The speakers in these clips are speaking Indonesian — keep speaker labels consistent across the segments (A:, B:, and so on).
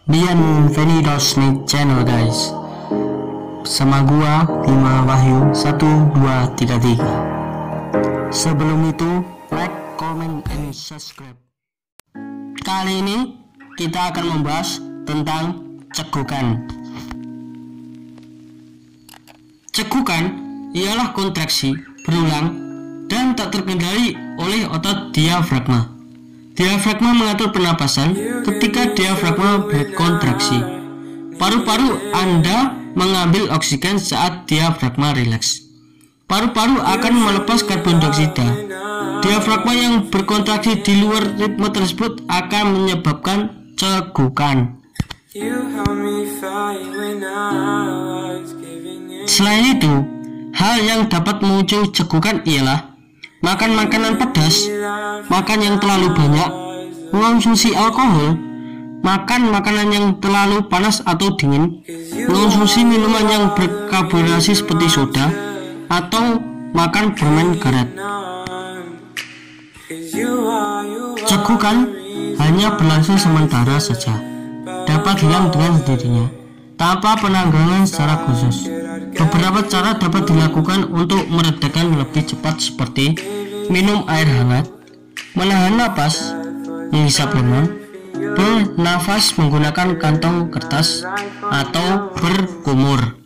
A: Bienvenidos nih channel guys. Sama gua Bima Wahyu 1233. Sebelum itu like, comment, and subscribe. Kali ini kita akan membahas tentang cegukan. Cegukan ialah kontraksi berulang dan tak terkendali oleh otot diafragma. Diafragma mengatur pernapasan ketika diafragma berkontraksi. Paru-paru Anda mengambil oksigen saat diafragma rileks. Paru-paru akan melepas karbon dioksida. Diafragma yang berkontraksi di luar ritme tersebut akan menyebabkan cegukan. Selain itu, hal yang dapat memicu cegukan ialah makan makanan pedas, makan yang terlalu banyak, mengonsumsi alkohol, makan makanan yang terlalu panas atau dingin, mengonsumsi minuman yang berkarbonasi seperti soda, atau makan permen karet. Cegukan hanya berlangsung sementara saja, dapat hilang dengan sendirinya, tanpa penanggulangan secara khusus. Beberapa cara dapat dilakukan untuk meredakan lebih cepat seperti minum air hangat, menahan napas, menghisap lemon, bernafas menggunakan kantong kertas, atau berkumur.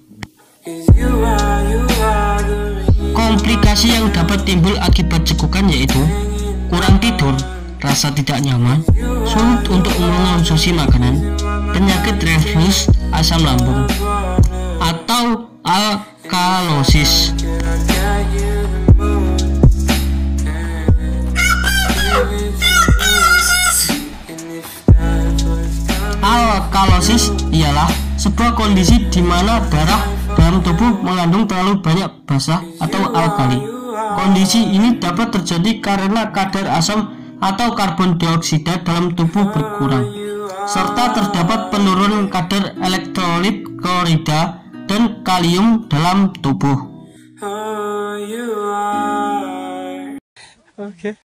A: Komplikasi yang dapat timbul akibat cegukan yaitu kurang tidur, rasa tidak nyaman, sulit untuk mengonsumsi makanan, penyakit reflux, asam lambung, atau alkalosis. Alkalosis ialah sebuah kondisi di mana darah dalam tubuh mengandung terlalu banyak basa atau alkali. Kondisi ini dapat terjadi karena kadar asam atau karbon dioksida dalam tubuh berkurang, serta terdapat penurunan kadar elektrolit klorida dan kalium dalam tubuh.